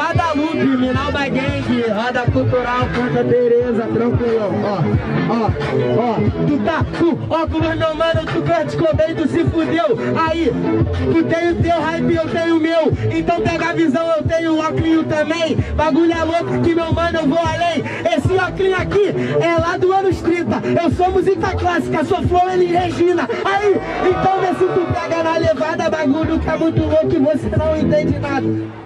Guadalupe, Minalba Gang, Roda Cultural, Santa Teresa, tranquilo. Ó, como meu mano, tu criticou bem, tu se fudeu. Aí, tu tem o teu hype, eu tenho o meu. Então pega a visão, eu tenho o óculos também. Bagulho é louco que meu mano, eu vou além. Esse óculos aqui é lá do anos 30. Eu sou música clássica, sou flow, ele Regina. Aí, então vê se tu pega na levada, bagulho que é muito louco e você não entende nada.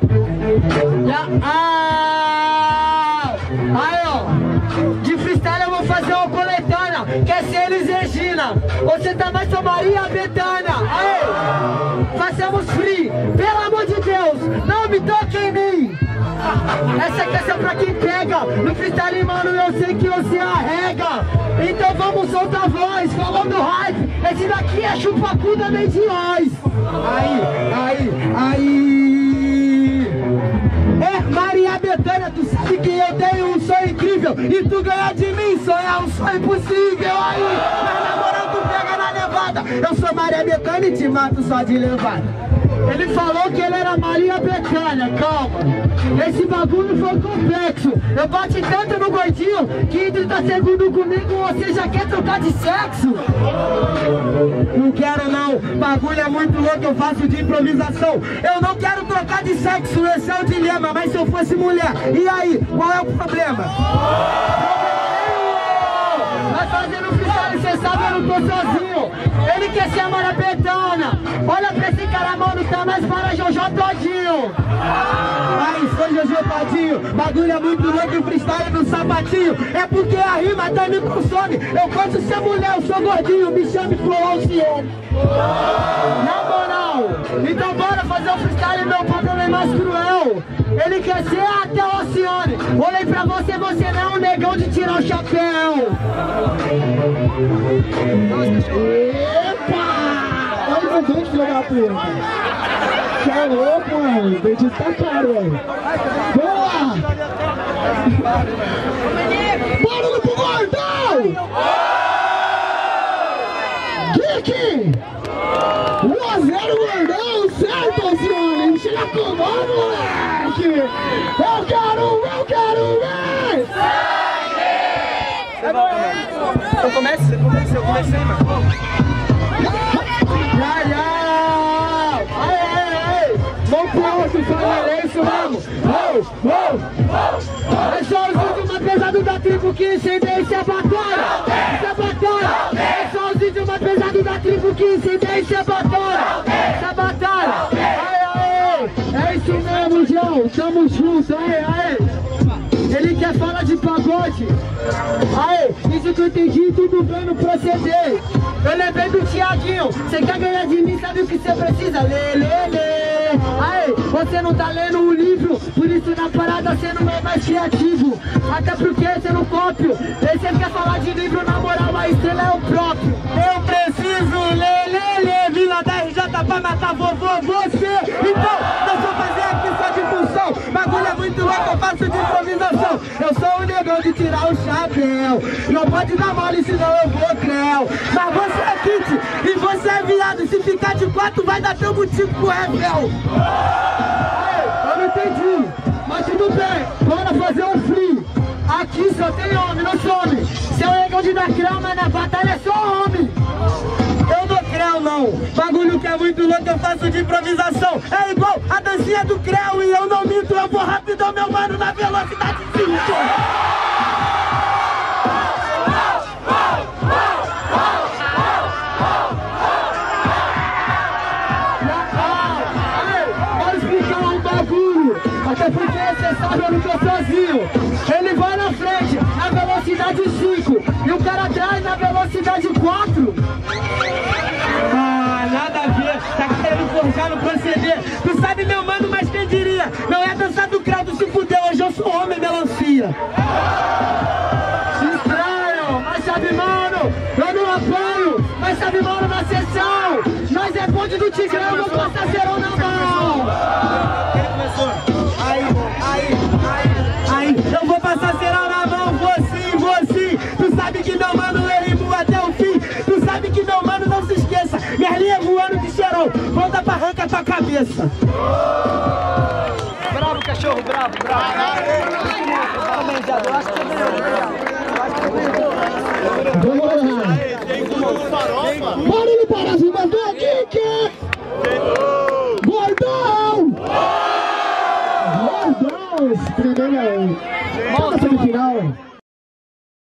Aí, ó, de freestyle eu vou fazer uma coletânea, que é ser eles Regina. Você também sou Maria Bethânia. Aí, façamos free, pelo amor de Deus, não me toque em mim. Essa aqui é pra quem pega. No freestyle, mano, eu sei que você arrega. Então vamos soltar a voz, falando hype. Esse daqui é chupacu da Lei de Oz. Aí. É Maria Bethânia, tu sabe que eu tenho um sonho incrível. E tu ganha de mim, sonhar um sonho impossível. Aí, mas na moral tu pega na levada. Eu sou Maria Bethânia e te mato só de levada. Ele falou que ele era Maria Bethânia, calma. Esse bagulho foi complexo. Eu bati tanto no gordinho que em 30 segundos comigo você já quer trocar de sexo. Não quero não, bagulho é muito louco, eu faço de improvisação. Eu não quero trocar de sexo, esse é o dilema. Mas se eu fosse mulher, e aí, qual é o problema? Vai fazendo freestyle, cê sabe, eu não tô sozinho. Ele quer ser a Maria Bethânia. Olha pra esse cara, mano, tá mais para Jojo Todinho. Aí, sou Jojo Todinho. Bagulho é muito louco, freestyle no sapatinho. É porque a rima tá me consome. Eu posso ser mulher, eu sou gordinho. Me chame Flow Alcione. Na moral, então bora fazer um freestyle, meu problema é mais cruel. Ele quer ser até o Alcione. Olhei pra você, você não é um negão de tirar o chapéu. Epa! Olha o dente, filho da puta. Você é louco, mano. O dente tá caro, velho. Vamos lá! Barulho pro gordão! Kiki! 1-0 gordão, certo, Alcione? Chega com nós, moleque! Eu quero ver! Eu comecei, mano. Vamos pro outro, família, é isso mesmo. É só os vídeos mais pesados da tribo que incendeia, isso é batalha. Isso é batalha. É só os vídeos mais pesados da tribo que incendeia, isso é batalha. Isso é batalha. É isso mesmo, João. Tamo junto, Ele quer falar de pagode. Isso que eu entendi, tudo bem no proceder. Eu lembrei do Thiaguinho. Você quer ganhar de mim, sabe o que você precisa? Lê. Você não tá lendo o livro, por isso na parada você não é mais criativo. Até porque você não copia. E você quer falar de livro, na moral, a estrela é o próprio. Eu preciso ler, Vila da RJ pra matar vovô, você. Então, eu vou fazer aqui só de função. Bagulho é muito louco, eu faço de improvisação. Eu sou o negão de tirar o chapéu. Não pode dar mole, senão eu vou creu. Mas você é kit e você é viado. Se ficar de 4 vai dar teu motivo pro Rebel. Eu não entendi, mas tudo bem, bora fazer um free. Aqui só tem homem, não some. Seu negão de dar creu, mas na batalha é só homem. Eu dou creu não, bagulho que é muito louco, eu faço de improvisação. É igual a dancinha do creu e eu não minto. Eu vou rapidão, meu mano, na velocidade 5. Até porque você sabe, eu não tô sozinho. Ele vai na frente, na velocidade 5 e o cara atrás na velocidade 4. Nada a ver, tá querendo forjar no proceder. Tu sabe, meu mano, mas quem diria? Não é dançar do crowd, se fudeu, hoje eu sou homem melancia. Estranho, mas sabe, mano, eu não apanho. Mas sabe, mano, na sessão nós é bonde do Tigrão, meu passageirão na mão. Aí, eu vou passar será na mão, você. Tu sabe que meu mano ele rima até o fim. Tu sabe que meu mano não se esqueça. Minha linha voando de cheirão, volta pra arranca tua cabeça. Bravo, cachorro. cachorro, bravo, bravo. Parabéns, Thiago. Eu acho que